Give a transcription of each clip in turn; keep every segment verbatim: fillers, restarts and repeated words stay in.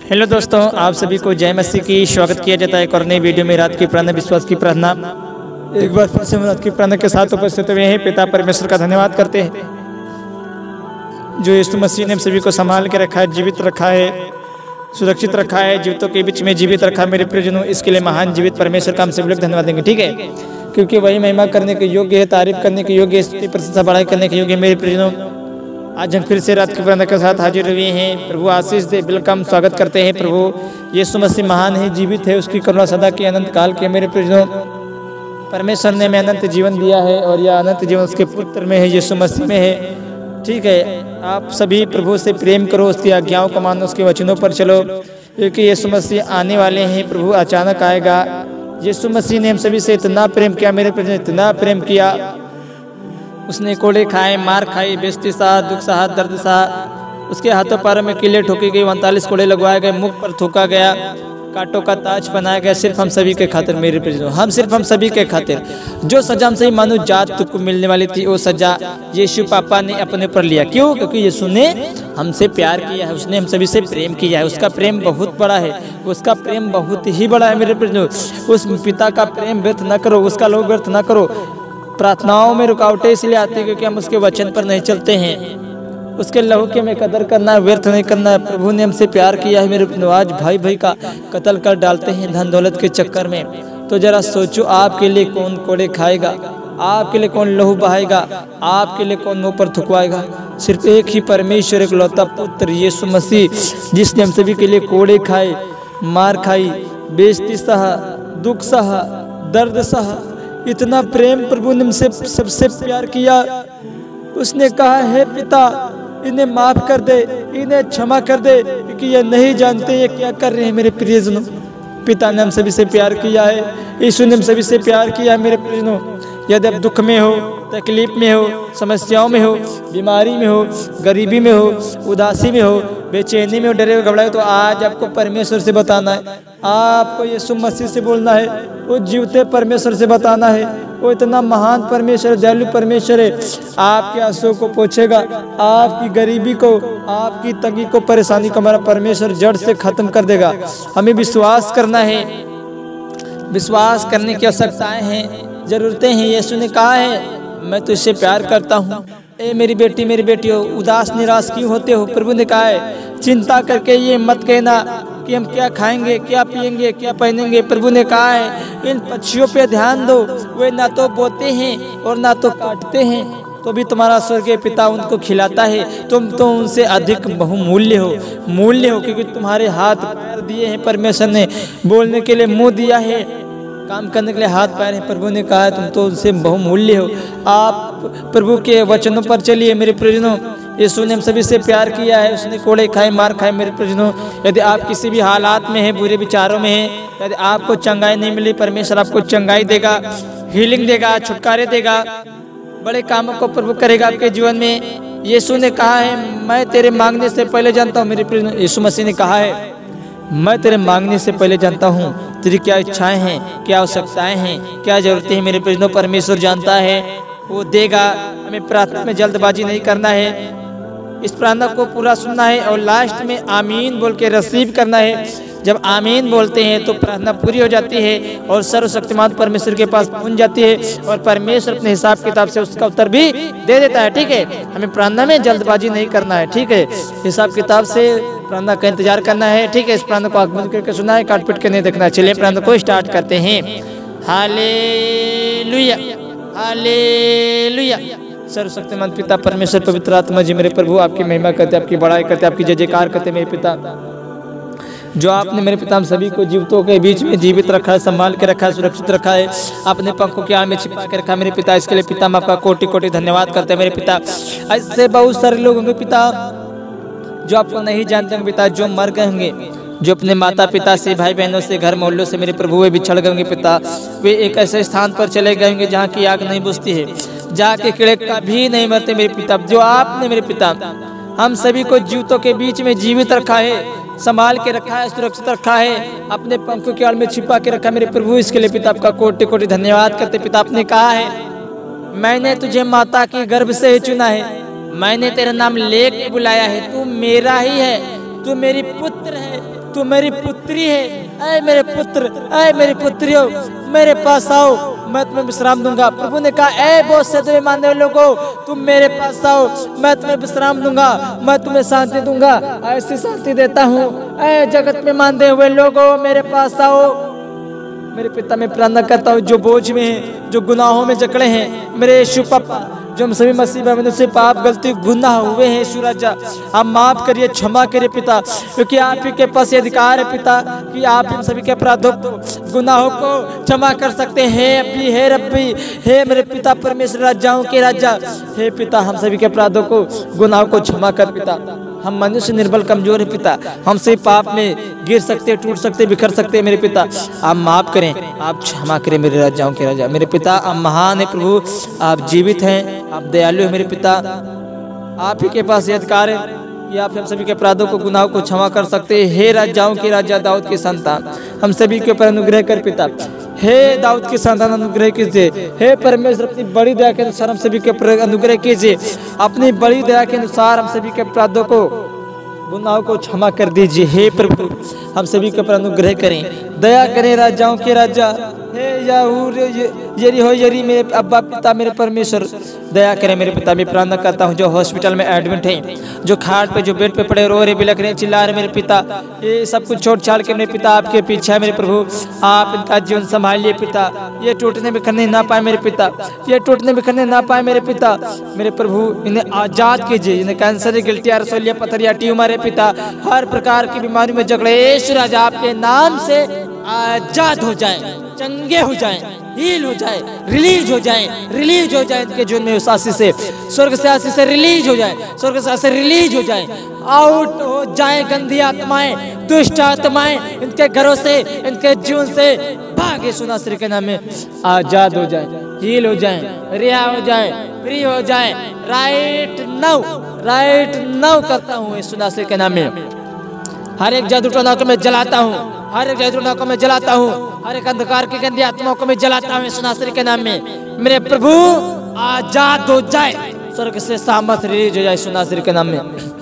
Hello दोस्तों, आप सभी को जय मसीह की स्वागत किया जाता है एक और नई वीडियो में। रात की प्रार्थना, विश्वास की प्रार्थना, एक बार फिर से हम रात की प्रार्थना के साथ उपस्थित हुए हैं। पिता परमेश्वर का धन्यवाद करते हैं जो यीशु मसीह ने हम सभी को संभाल के रखा है, जीवित रखा है, सुरक्षित रखा है, जीवितों के बीच में जीवित रखा है। मेरे प्रियजनों, इसके लिए महान जीवित परमेश्वर का हम सभी लोग धन्यवाद देंगे, ठीक है, क्योंकि वही महिमा करने के योग्य है, तारीफ करने के योग्य है, प्रशंसा बढ़ाई करने के योग्य है। मेरे प्रियजनों, आज हम फिर से रात की प्रार्थना के साथ हाजिर हुए हैं। प्रभु आशीष दे, वेलकम, स्वागत करते हैं। प्रभु यीशु मसीह महान है, जीवित है, उसकी करुणा सदा के अनंत काल के। मेरे प्रियजनों, परमेश्वर ने हमें अनंत जीवन दिया है और यह अनंत जीवन उसके पुत्र में है, यीशु मसीह में है, ठीक है। आप सभी प्रभु से प्रेम करो, उसकी आज्ञाओं को मानो, उसके वचनों पर चलो, क्योंकि यीशु मसीह आने वाले हैं। प्रभु अचानक आएगा। यीशु मसीह ने हम सभी से इतना प्रेम किया, मेरे प्रियजनों, इतना प्रेम किया। उसने कोड़े खाए, मार खाई, बेइज्जती सहा, दुख सहा, दर्द सहा। उसके हाथों पैरों में कीले ठोकी गई, उनतालीस कोड़े लगवाए गए, मुख पर थूका गया, कांटों का ताज बनाया गया, सिर्फ हम सभी के खातिर। मेरे प्रियजनों, हम सिर्फ हम सभी के खातिर जो सजा हमसे मानव जात को मिलने वाली थी, वो सजा यीशु पापा ने अपने ऊपर लिया। क्यों? क्योंकि यीशु ने हमसे प्यार किया है, उसने हम सभी से प्रेम किया है। उसका प्रेम बहुत बड़ा है, उसका प्रेम बहुत ही बड़ा है। मेरे प्रियजनों, उस पिता का प्रेम व्यर्थ न करो, उसका लोभ व्यर्थ न करो। प्रार्थनाओं में रुकावटें इसलिए आती है क्योंकि हम उसके वचन पर नहीं चलते हैं। उसके लहू की हमें कदर करना है, व्यर्थ नहीं करना है। प्रभु ने हमसे प्यार किया है। मेरे आज भाई भाई का कत्ल कर डालते हैं धन दौलत के चक्कर में। तो जरा सोचो, आपके लिए कौन कोड़े खाएगा, आपके लिए कौन लहू बहाएगा, आपके लिए कौन मुंह पर थुकवाएगा? सिर्फ एक ही परमेश्वर, एक लौता पुत्र यीशु मसीह, जिसने हम सभी के लिए कोड़े खाए, मार खाई, बेइज्जती सहा, दुख सहा, दर्द सहा। इतना प्रेम प्रभु ने हमसे सबसे प्यार किया। उसने कहा, हे पिता, इन्हें माफ कर दे, इन्हें क्षमा कर दे, क्योंकि ये नहीं जानते ये क्या कर रहे हैं। मेरे प्रियजनों, पिता ने हम सभी से प्यार किया है, यीशु ने हम सभी से प्यार किया है। मेरे प्रियजनों, यदि आप दुख में हो, तकलीफ में हो, समस्याओं में हो, बीमारी में हो, गरीबी में हो, उदासी में हो, बेचैनी में हो, डरे हुए घबराए, तो आज आपको परमेश्वर से बताना है, आपको यीशु मसीह से बोलना है, वो जीवते परमेश्वर से बताना है। वो इतना महान परमेश्वर, दयालु परमेश्वर है, आपके आंसुओं को पोंछेगा, आपकी गरीबी को, आपकी तंगी को, परेशानी को हमारा परमेश्वर जड़ से खत्म कर देगा। हमें विश्वास करना है, विश्वास करने की आवश्यकताएं हैं, जरूरतें हैं। यीशु ने कहा है, मैं तुझसे प्यार करता हूँ। ए मेरी बेटी, मेरी बेटी हो, उदास निराश क्यों होते हो? प्रभु ने कहा है, चिंता करके ये मत कहना कि हम क्या खाएंगे, क्या पिएंगे, क्या पहनेंगे। प्रभु ने कहा है, इन पक्षियों पे ध्यान दो, वे ना तो बोते हैं और ना तो काटते हैं, तो भी तुम्हारा स्वर्गीय पिता उनको खिलाता है। तुम तो उनसे अधिक बहुमूल्य हो, मूल्य हो, क्योंकि तुम्हारे हाथ पैर दिए हैं परमेश्वर ने, बोलने के लिए मुँह दिया है, काम करने के लिए हाथ पैर है। प्रभु ने कहा है, तुम तो उनसे बहुमूल्य हो। आप प्रभु के वचनों पर चलिए। मेरे प्रियजनों, यीशु ने हम सभी से प्यार किया है, उसने कोड़े खाए, मार खाए। मेरे प्रियजनों, यदि आप किसी भी हालात में हैं, बुरे विचारों में हैं, यदि आपको चंगाई नहीं मिली, परमेश्वर आपको चंगाई देगा, हीलिंग देगा, छुटकारे देगा, बड़े कामों को प्रभु करेगा आपके जीवन में। यीशु ने कहा है, मैं तेरे मांगने से पहले जानता हूँ। मेरे प्रियजनों, यीशु मसीह ने कहा है, मैं तेरे मांगने से पहले जानता हूँ तेरी क्या इच्छाएं हैं, क्या आवश्यकताएं हैं, क्या जरूरतें हैं। मेरे प्रियजनों, परमेश्वर जानता है, वो देगा। हमें प्रार्थना में जल्दबाजी नहीं करना है, इस प्रार्थना को पूरा सुनना है और लास्ट में आमीन बोल के रिसीव करना है। जब आमीन बोलते हैं तो प्रार्थना पूरी हो जाती है और सर्वशक्तिमान परमेश्वर के पास पहुंच जाती है और परमेश्वर अपने हिसाब किताब से उसका उत्तर भी दे देता है, ठीक है। हमें प्रार्थना में जल्दबाजी नहीं करना है, ठीक है। हिसाब किताब से प्रार्थना का इंतजार करना है, ठीक है। इस प्रार्थना को आंख बंद करके सुना है, काट पीट के नहीं देखना है। चलिए प्रार्थना को स्टार्ट करते हैं। Hallelujah, hallelujah. सर्वशक्तिमान पिता परमेश्वर, पवित्र आत्मा जी, मेरे प्रभु, आपकी महिमा करते, आपकी बड़ाई करते, आपकी जय जयकार करते। मेरे पिता, जो आपने मेरे पिता हम सभी को जीवितों के बीच में जीवित रखा है, संभाल के रखा है, सुरक्षित रखा है, अपने पंखों के आड़ में छिपा के रखा। मेरे पिता, इसके लिए पिता हम आपका कोटि कोटि धन्यवाद करते हैं। मेरे पिता, ऐसे बहुत सारे लोग होंगे पिता जो आपको नहीं जानते होंगे पिता, जो मर गए होंगे, जो अपने माता पिता से, भाई बहनों से, घर मोहल्लों से मेरे प्रभु वे बिछड़ गए होंगे पिता। वे एक ऐसे स्थान पर चले गए होंगे जहाँ की आग नहीं बुझती है, जहाँ के कीड़े कभी नहीं मरते। मेरे पिता, जो आपने मेरे पिता हम सभी को जीवितों के बीच में जीवित रखा है, संभाल के रखा है, सुरक्षित रखा है, अपने पंखों के आड़ में छिपा के रखा है। मेरे प्रभु, इसके लिए पिता आपका कोटि कोटि धन्यवाद करते। पिता, आपने कहा है, मैंने तुझे माता के गर्भ से ही चुना है, मैंने तेरा नाम लेके बुलाया है, तू मेरा ही है, तू मेरी पुत्र है, तू मेरी पुत्री है। ऐ मेरे पुत्र, ऐ मेरी पुत्रियों, मेरे पास आओ, मैं तुम्हें विश्राम दूंगा। प्रभु ने कहा, ऐ बहुत से तुम्हें मानने वाले लोगों, तुम मेरे पास आओ, मैं तुम्हें विश्राम दूंगा, मैं तुम्हें शांति दूंगा, ऐसी शांति देता हूँ। ऐ जगत में मानते हुए लोगों, मेरे पास आओ। मेरे पिता, मैं प्रार्थना करता हूँ जो बोझ में हैं, जो गुनाहों में जकड़े हैं, मेरे यीशु पापा, जो हम सभी मसीह भाई बहनों से पाप गलती गुनाह हुए हैं, यीशु राजा आप माफ करिए, क्षमा करिए पिता, क्योंकि आप ही के पास ये अधिकार है पिता कि आप हम सभी के अपराधों को, गुनाहों को क्षमा कर सकते हैं। अभी हे रब्बी, हे मेरे पिता परमेश्वर, राजाओं के राजा, हे पिता, हम सभी के अपराधों को, गुनाहों को क्षमा कर पिता। हम मनुष्य निर्बल कमजोर है पिता, हम सभी पाप में गिर सकते, टूट सकते, बिखर सकते हैं मेरे पिता, आप माफ करें, आप क्षमा करें मेरे राजाओं के राजा। मेरे पिता आप महान है प्रभु, आप जीवित हैं, आप दयालु है मेरे पिता, आप ही के पास ये अधिकार है कि आप हम सभी के अपराधों को, गुनाहों को क्षमा कर सकते हैं। हे राजाओं के राजा, दाऊद के संतान, हम सभी के ऊपर अनुग्रह कर पिता। हे दाऊद के संतान, अनुग्रह कीजिए। हे परमेश्वर, अपनी बड़ी दया के अनुसार हम सभी के ऊपर अनुग्रह कीजिए। अपनी बड़ी दया के अनुसार हम सभी के अपराधों को, गुनाहों को क्षमा कर दीजिए। हे प्रभु, हम सभी के ऊपर अनुग्रह करें, दया करें राजाओं के राजा। हे याहूर यरी हो यरी, मेरे अब्बा पिता, मेरे परमेश्वर दया करें मेरे पिता। मैं प्रार्थना करता हूँ जो हॉस्पिटल में एडमिट हैं, जो खाट पे, जो बेड पे पड़े, रो रहे, बिलख रहे, चिल्ला रहे मेरे पिता, ये सब कुछ छोड़ छाड़ के मेरे पिता आपके पीछे है मेरे प्रभु, आप इनका जीवन संभालिए पिता। ये टूटने बिखरने ना पाए मेरे पिता, ये टूटने बिखरने ना पाए मेरे पिता। मेरे प्रभु इन्हें आजाद कीजिए, इन्हें कैंसर, गिल्टिया, रसोलिया, पथरिया, ट्यूमर है पिता, हर प्रकार की बीमारी में जकड़े, यीशु राजा आपके नाम से आजाद हो जाए, चंगे हो जाए, हील हो जाए, रिलीज हो जाए, रिलीज हो जाए इनके जीवन में, उस आशीष से, स्वर्ग से आशीष से रिलीज हो जाए, स्वर्ग से आशीष रिलीज हो जाए, आउट हो जाए गंदी आत्माएं, दुष्ट आत्माएं इनके घरों से, इनके जीवन से भागे, सुना श्री के नाम में आजाद हो जाए, हील हो जाए, रिहा हो जाए, फ्री हो जाए। राइट नाउ, राइट नाउ करता हूँ सुना श्री के नाम में। हर एक जादू टोना को मैं जलाता हूँ, हर एक जादू टोना को मैं जलाता हूँ, हर एक अंधकार की गंदी आत्माओं को मैं जलाता हूँ सुनासरी के नाम में। मेरे प्रभु आजाद हो जाए, स्वर्ग से सामर्थ रिलीज हो जाए सुनासरी के नाम में।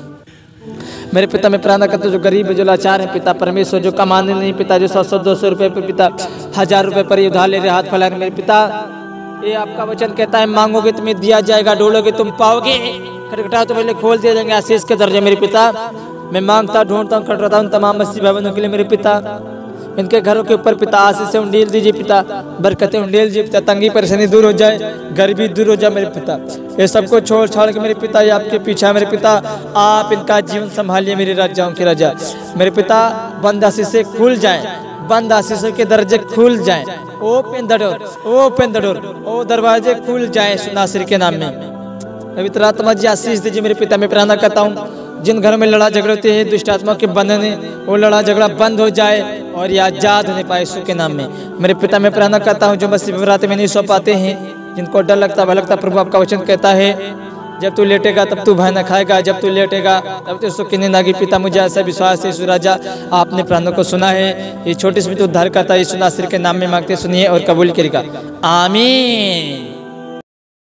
मेरे पिता मैं प्रार्थना करता हूँ जो गरीब है, जो लाचार है पिता परमेश्वर, जो कमाने नहीं पिता, जो सौ सौ दो सौ रुपये पर पिता, हजार रुपये पर उधार ले रहे, हाथ फैला रहे मेरे पिता, ये आपका वचन कहता है मांगोगे तुम्हें दिया जाएगा, ढूंढोगे तुम पाओगे, खटखटाओ तो पहले खोल दिया जाएंगे आशीष के दर्जे। मेरे पिता मैं मांगता, ढूंढता हूँ, खटखटाता हूँ तमाम मसीह भाई बहनों के लिए मेरे पिता, इनके घरों के ऊपर पिता आशीष से उंडेल दीजिए पिता, बरकतें उंडेल दीजिए पिता, तंगी परेशानी दूर हो जाए, गरीबी दूर हो जाए मेरे पिता। ये सबको छोड़ छाड़ के मेरे पिता ये आपके पीछे है मेरे पिता, आप इनका जीवन संभालिए मेरे राजाओं के राजा। मेरे पिता बंद आशीषें खुल जाए, बंद आशीषों के दरवाजे खुल जाएं, open the door, open the door, ओ दरवाजे खुल जाएं सुनासरी के नाम में। पवित्र आत्मा जी आशीष दीजिए मेरे पिता। मैं प्रार्थना करता हूँ जिन घरों में लड़ा झगड़े होते हैं, दुष्ट आत्मा के बंधन है, वो लड़ा झगड़ा बंद हो जाए और ये आजाद होने पाए यीशु के नाम में। मेरे पिता मैं प्रार्थना करता हूँ जो मसीह विवराते में नहीं सो पाते हैं, जिनको डर लगता भय लगता, प्रभु आपका वचन कहता है जब तू लेटेगा तब तू भय न खाएगा, जब तू लेटेगा तब तू सुख की नींद आएगी। पिता मुझे ऐसा विश्वास है यीशु राजा आपने प्रार्थना को सुना है, ये छोटी सी उद्धार करता है यीशु नासरी के नाम में मांगते सुनिए और कबूल करेगा, आमीन।